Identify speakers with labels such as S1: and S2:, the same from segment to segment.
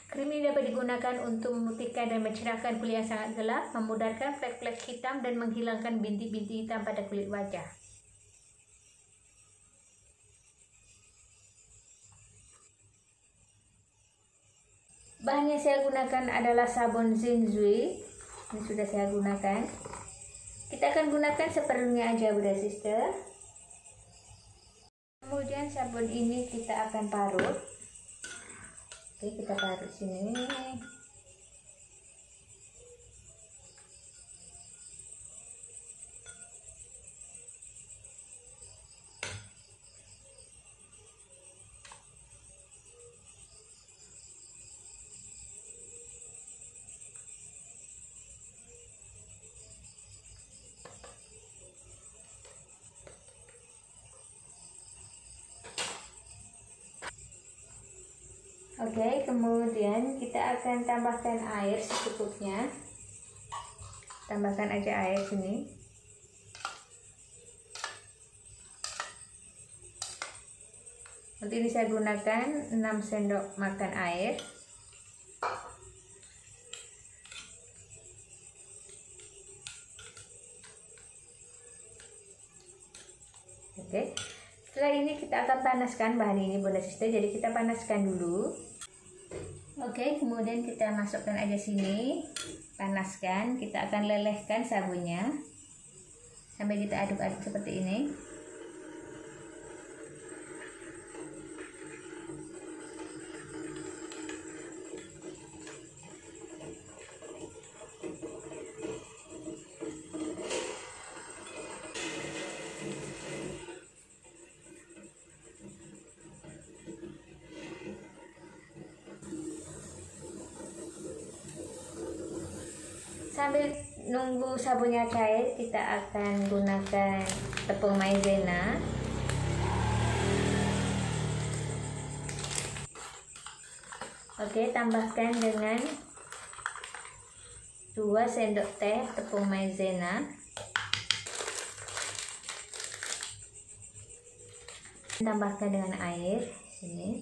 S1: Krim ini dapat digunakan untuk memutihkan dan mencerahkan kulit yang sangat gelap, memudarkan flek-flek hitam, dan menghilangkan bintik-bintik hitam pada kulit wajah. Bahan yang saya gunakan adalah sabun Zinzui. Ini sudah saya gunakan. Kita akan gunakan seperlunya aja, Bunda Sister. Kemudian sabun ini kita akan parut. Oke, kita parut sini. Oke, kemudian kita akan tambahkan air secukupnya. Tambahkan aja air sini. Untuk ini saya gunakan 6 sendok makan air. Oke. Setelah ini kita akan panaskan bahan ini, Bunda Sister. Jadi kita panaskan dulu. Oke, kemudian kita masukkan aja sini, panaskan. Kita akan lelehkan sabunnya sampai kita aduk-aduk seperti ini. Sambil nunggu sabunnya cair, kita akan gunakan tepung maizena. Oke, tambahkan dengan 2 sendok teh tepung maizena. Tambahkan dengan air sini.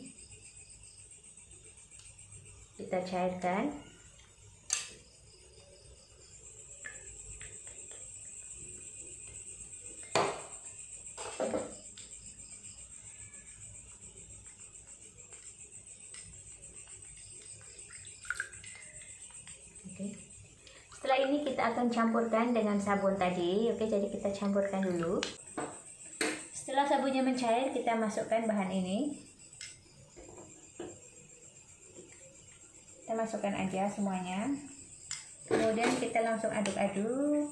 S1: Kita cairkan. Setelah ini kita akan campurkan dengan sabun tadi. Oke, jadi kita campurkan dulu. Setelah sabunnya mencair, kita masukkan bahan ini. Kita masukkan aja semuanya. Kemudian kita langsung aduk-aduk.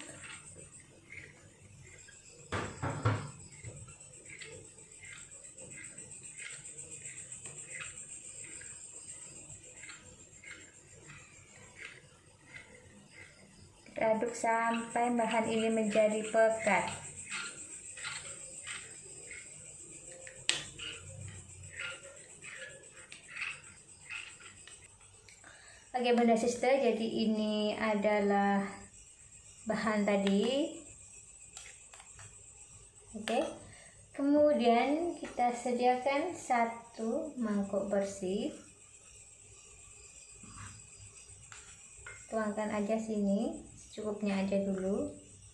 S1: Aduk sampai bahan ini menjadi pekat. Oke, Bunda Sister, jadi ini adalah bahan tadi. Oke, kemudian kita sediakan 1 mangkuk bersih. Tuangkan aja sini, secukupnya aja dulu.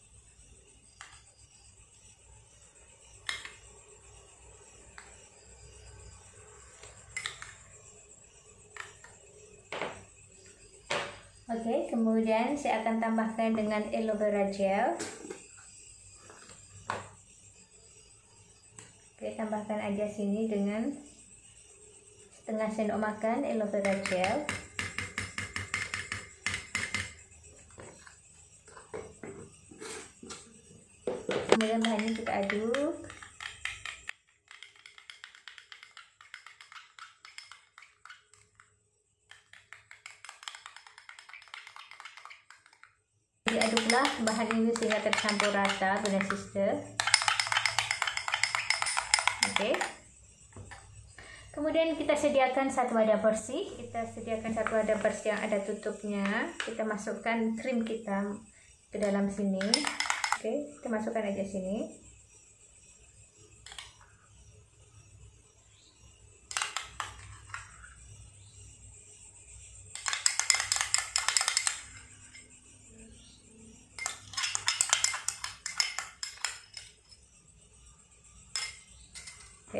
S1: Oke, kemudian saya akan tambahkan dengan aloe vera gel. Oke, tambahkan aja sini dengan setengah sendok makan aloe vera gel. Kemudian bahan ini kita aduk. Diaduklah bahan ini sehingga tercampur rata, Bunda Sister. Oke. Kemudian kita sediakan 1 wadah bersih. Kita sediakan 1 wadah bersih yang ada tutupnya. Kita masukkan krim kita ke dalam sini. Oke, kita masukkan aja sini.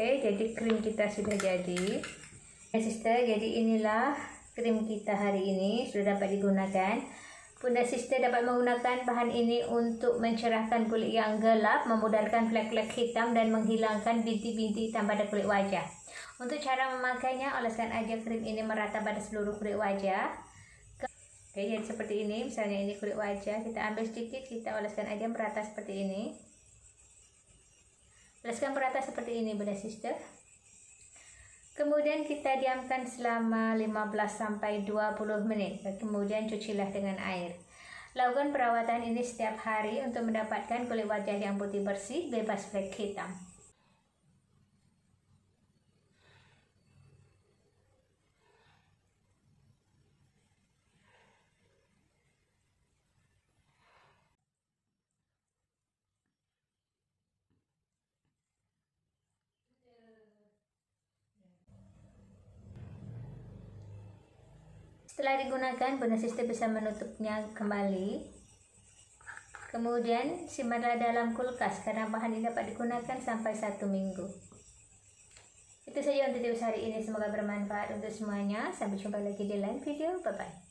S1: Oke, jadi krim kita sudah jadi. Ya, sister, jadi inilah krim kita hari ini sudah dapat digunakan. Bunda sister dapat menggunakan bahan ini untuk mencerahkan kulit yang gelap, memudarkan flek-flek hitam, dan menghilangkan bintik-bintik hitam pada kulit wajah. Untuk cara memakainya, oleskan aja krim ini merata pada seluruh kulit wajah. Oke, jadi seperti ini. Misalnya ini kulit wajah, kita ambil sedikit, kita oleskan aja merata seperti ini. Oleskan merata seperti ini, Bunda sister. Kemudian kita diamkan selama 15-20 menit. Kemudian cucilah dengan air. Lakukan perawatan ini setiap hari untuk mendapatkan kulit wajah yang putih bersih, bebas flek hitam. Setelah digunakan, Bunda sister bisa menutupnya kembali. Kemudian simpanlah dalam kulkas karena bahan ini dapat digunakan sampai 1 minggu. Itu saja untuk tips hari ini, semoga bermanfaat untuk semuanya. Sampai jumpa lagi di lain video. Bye bye.